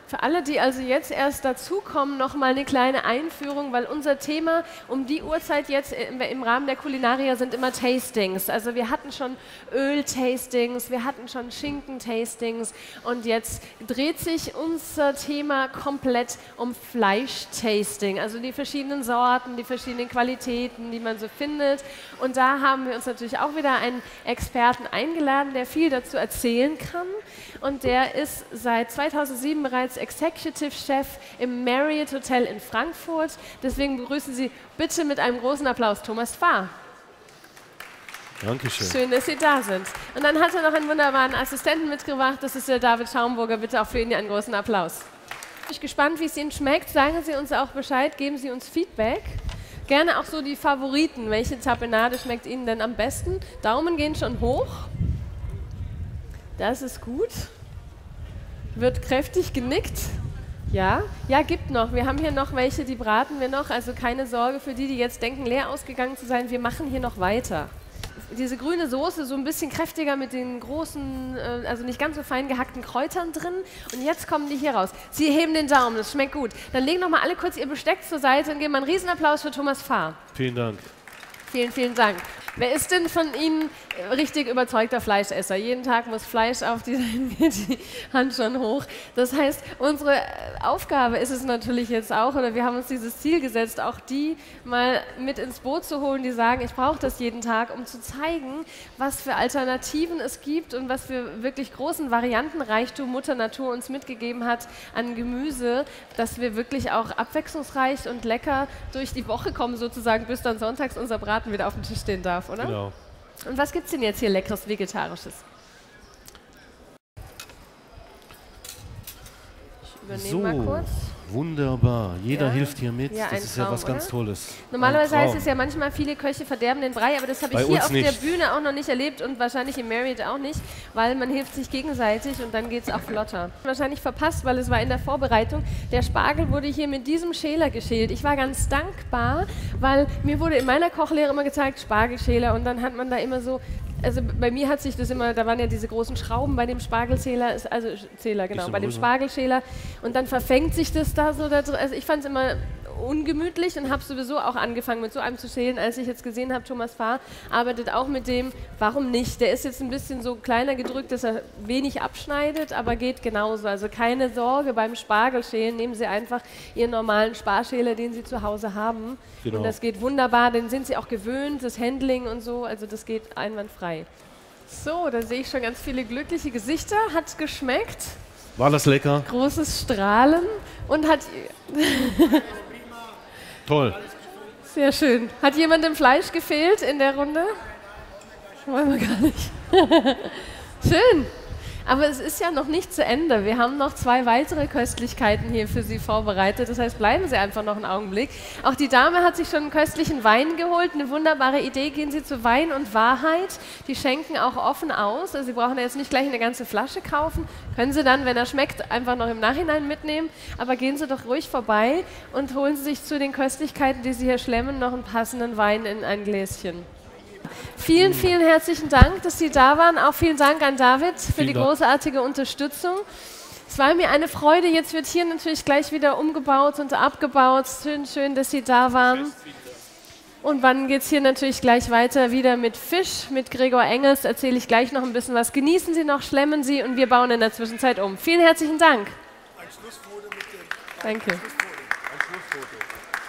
Für alle, die also jetzt erst dazukommen, noch mal eine kleine Einführung, weil unser Thema um die Uhrzeit jetzt im Rahmen der Kulinaria sind immer Tastings. Also wir hatten schon Öl-Tastings, wir hatten schon Schinken-Tastings und jetzt dreht sich unser Thema komplett um Fleisch-Tasting. Also die verschiedenen Sorten, die verschiedenen Qualitäten, die man so findet. Und da haben wir uns natürlich auch wieder einen Experten eingeladen, der viel dazu erzählen kann. Und der ist seit 2007 bereits Executive Chef im Marriott Hotel in Frankfurt. Deswegen begrüßen Sie bitte mit einem großen Applaus Thomas Fahr. Dankeschön. Schön, dass Sie da sind. Und dann hat er noch einen wunderbaren Assistenten mitgebracht. Das ist der David Schaumburger. Bitte auch für ihn einen großen Applaus. Ich bin gespannt, wie es Ihnen schmeckt. Sagen Sie uns auch Bescheid, geben Sie uns Feedback. Gerne auch so die Favoriten. Welche Tapenade schmeckt Ihnen denn am besten? Daumen gehen schon hoch. Das ist gut. Wird kräftig genickt. Ja, ja, gibt noch. Wir haben hier noch welche, die braten wir noch. Also keine Sorge für die, die jetzt denken, leer ausgegangen zu sein. Wir machen hier noch weiter. Diese grüne Soße, so ein bisschen kräftiger mit den großen, also nicht ganz so fein gehackten Kräutern drin. Und jetzt kommen die hier raus. Sie heben den Daumen, das schmeckt gut. Dann legen noch mal alle kurz ihr Besteck zur Seite und geben mal einen Riesenapplaus für Thomas Fahr. Vielen Dank. Vielen, vielen Dank. Wer ist denn von Ihnen richtig überzeugter Fleischesser? Jeden Tag muss Fleisch auf die Hand schon hoch. Das heißt, unsere Aufgabe ist es natürlich jetzt auch, oder wir haben uns dieses Ziel gesetzt, auch die mal mit ins Boot zu holen, die sagen, ich brauche das jeden Tag, um zu zeigen, was für Alternativen es gibt und was für wirklich großen Variantenreichtum Mutter Natur uns mitgegeben hat an Gemüse, dass wir wirklich auch abwechslungsreich und lecker durch die Woche kommen, sozusagen, bis dann sonntags unser Braten wieder auf dem Tisch stehen darf, oder? Genau. Und was gibt es denn jetzt hier Leckeres Vegetarisches? Ich übernehme mal kurz. Wunderbar. Jeder hilft hier mit. Ja, das ist ja was ganz Tolles. Normalerweise heißt es ja manchmal, viele Köche verderben den Brei, aber das habe ich hier auf der Bühne auch noch nicht erlebt und wahrscheinlich im Marriott auch nicht, weil man hilft sich gegenseitig und dann geht es auch flotter. Wahrscheinlich verpasst, weil es war in der Vorbereitung. Der Spargel wurde hier mit diesem Schäler geschält. Ich war ganz dankbar, weil mir wurde in meiner Kochlehre immer gezeigt, Spargelschäler und dann hat man da immer so, also bei mir hat sich das immer, da waren ja diese großen Schrauben bei dem Spargelzähler, also Zähler, genau, bei dem Spargelschäler und dann verfängt sich das da so da drin. Also ich fand es immer ungemütlich und habe sowieso auch angefangen mit so einem zu schälen, als ich jetzt gesehen habe, Thomas Fahr arbeitet auch mit dem, warum nicht? Der ist jetzt ein bisschen so kleiner gedrückt, dass er wenig abschneidet, aber geht genauso. Also keine Sorge beim Spargelschälen, nehmen Sie einfach Ihren normalen Sparschäler, den Sie zu Hause haben. Genau. Und das geht wunderbar, den sind Sie auch gewöhnt, das Handling und so, also das geht einwandfrei. So, da sehe ich schon ganz viele glückliche Gesichter. Hat geschmeckt? War das lecker? Großes Strahlen und hat... Toll. Sehr schön. Hat jemandem Fleisch gefehlt in der Runde? Wollen wir gar nicht. Schön. Aber es ist ja noch nicht zu Ende. Wir haben noch 2 weitere Köstlichkeiten hier für Sie vorbereitet. Das heißt, bleiben Sie einfach noch einen Augenblick. Auch die Dame hat sich schon einen köstlichen Wein geholt. Eine wunderbare Idee. Gehen Sie zu Wein und Wahrheit. Die schenken auch offen aus. Also Sie brauchen jetzt nicht gleich eine ganze Flasche kaufen. Können Sie dann, wenn er schmeckt, einfach noch im Nachhinein mitnehmen. Aber gehen Sie doch ruhig vorbei und holen Sie sich zu den Köstlichkeiten, die Sie hier schlemmen, noch einen passenden Wein in ein Gläschen. Vielen, vielen herzlichen Dank, dass Sie da waren. Auch vielen Dank an David für die großartige Unterstützung. Es war mir eine Freude. Jetzt wird hier natürlich gleich wieder umgebaut und abgebaut. Schön, schön, dass Sie da waren. Und dann geht es hier natürlich gleich weiter wieder mit Fisch, mit Gregor Engels. Erzähle ich gleich noch ein bisschen was. Genießen Sie noch, schlemmen Sie und wir bauen in der Zwischenzeit um. Vielen herzlichen Dank. Ein Schlussfoto mit dem. Danke. Ein Schlussfoto.